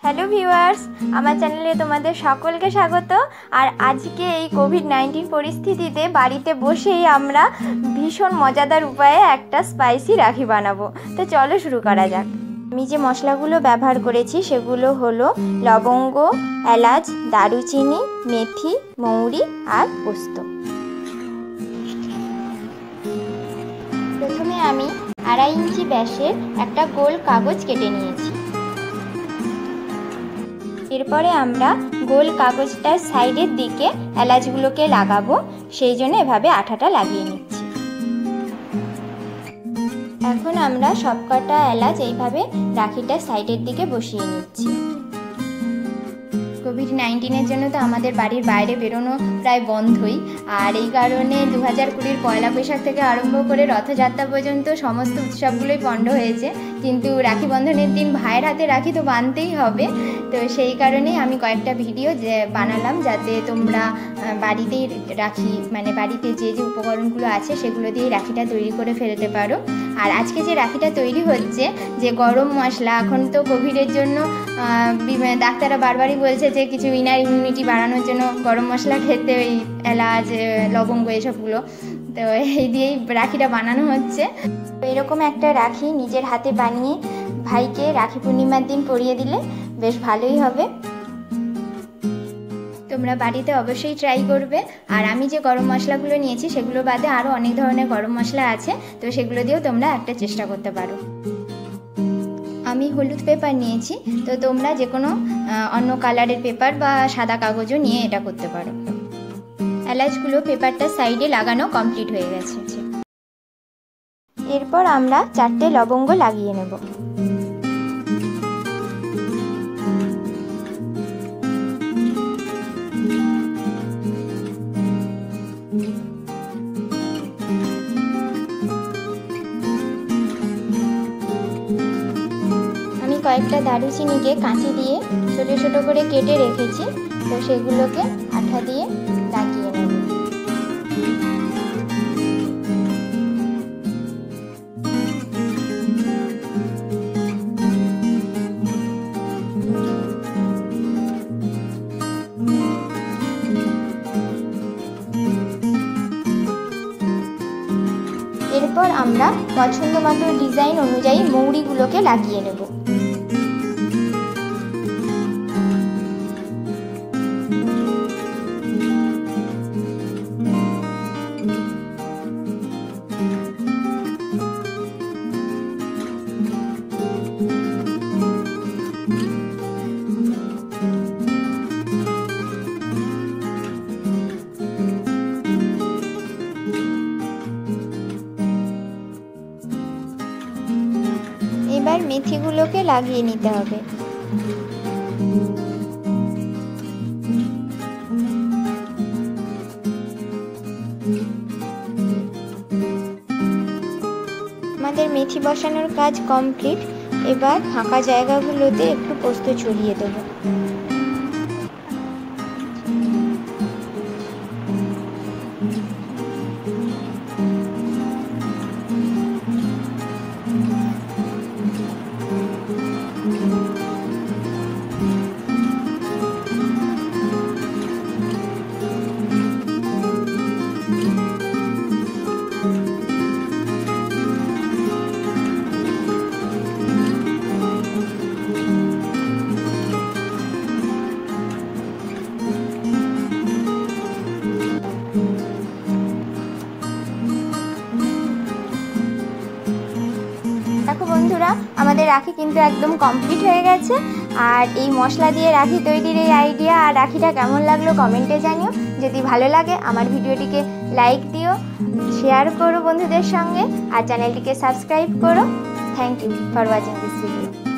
Hello viewers, আমার চ্যানেলে তোমাদের সকলকে স্বাগত। আর আজকে এই কোভিড-19 পরিস্থিতিতে বাড়িতে বসেই আমরা ভীষণ মজাদার উপায়ে একটা স্পাইসি রাখি বানাবো। তো চলো শুরু করা যাক। আমি যে মশলাগুলো ব্যবহার করেছি সেগুলো হলো লবঙ্গ, এলাচ, দারুচিনি, মেথি, মৌরি আর পোস্ত। প্রথমে আমি 2.5 ইঞ্চি ব্যাসের একটা গোল কাগজ কেটে নিয়েছি। এরপরে আমরা গোল কাগজটার সাইডের দিকে এলাচগুলোকে লাগাবো, সেই জন্য এভাবে আঠাটা লাগিয়ে নিচ্ছি। এখন আমরা সবকটা এলাচ এইভাবে রাখিটার সাইডের দিকে বসিয়ে নিচ্ছি। কোভিড-19-এর জন্য তো আমাদের বাড়ির বাইরে বেরোনো প্রায় বন্ধই, আর এই কারণে 2020 পয়লা বৈশাখ থেকে আরম্ভ করে রথযাত্রা পর্যন্ত সমস্ত উৎসবগুলোই পণ্ড হয়েছে। কিন্তু রাখি বন্ধনের দিন ভাইয়ের হাতে রাখি তো বাঁধতেই হবে। তো সেই কারণেই আমি কয়েকটা ভিডিও বানালাম, যাতে তোমরা বাড়িতেই রাখি বাড়িতে যে যে উপকরণগুলো আছে সেগুলো দিয়ে রাখিটা তৈরি করে ফেলতে পারো। আর আজকে যে রাখিটা তৈরি হচ্ছে, যে গরম মশলা, এখন তো কোভিডের জন্য ডাক্তাররা বারবারই বলছে যে কিছু ইনার ইমিউনিটি বাড়ানোর জন্য গরম মশলা খেতে, ওই এলাচ, লবঙ্গ এসবগুলো, তো এই দিয়েই রাখিটা বানানো হচ্ছে। তো এরকম একটা রাখি নিজের হাতে বানিয়ে ভাইকে রাখি পূর্ণিমার দিন পরিয়ে দিলে বেশ ভালোই হবে। তোমরা বাড়িতে অবশ্যই ট্রাই করবে। আর আমি যে গরম মশলাগুলো নিয়েছি সেগুলো বাদে আরও অনেক ধরনের গরম মশলা আছে, তো সেগুলো দিয়েও তোমরা একটা চেষ্টা করতে পারো। আমি হলুদ পেপার নিয়েছি, তো তোমরা যে কোনো অন্য কালারের পেপার বা সাদা কাগজও নিয়ে এটা করতে পারো। এলাচগুলো পেপারটার সাইডে লাগানো কমপ্লিট হয়ে গেছে। এরপর আমরা 4টে লবঙ্গ লাগিয়ে নেব। কয়েকটা দারুচিনিকে কাঁচি দিয়ে ছোট ছোট করে কেটে রেখেছি, তো সেগুলোকে আঠা দিয়ে লাগিয়ে নেব। এরপর আমরা পছন্দ মতো ডিজাইন অনুযায়ী মৌরিগুলোকে লাগিয়ে নেব। এবার মেথিগুলোকে লাগিয়ে নিতে হবে। আমাদের মেথি বসানোর কাজ কমপ্লিট। এবার ফাঁকা জায়গাগুলোতে একটু পোস্ত ছড়িয়ে দেবো। দেখো বন্ধুরা, আমাদের রাখি কিন্তু একদম কমপ্লিট হয়ে গেছে। আর এই মশলা দিয়ে রাখি তৈরির এই আইডিয়া আর রাখিটা কেমন লাগলো কমেন্টে জানিও। যদি ভালো লাগে আমার ভিডিওটিকে লাইক দিও, শেয়ার করো বন্ধুদের সঙ্গে, আর চ্যানেলটিকে সাবস্ক্রাইব করো। Thank you for watching this video.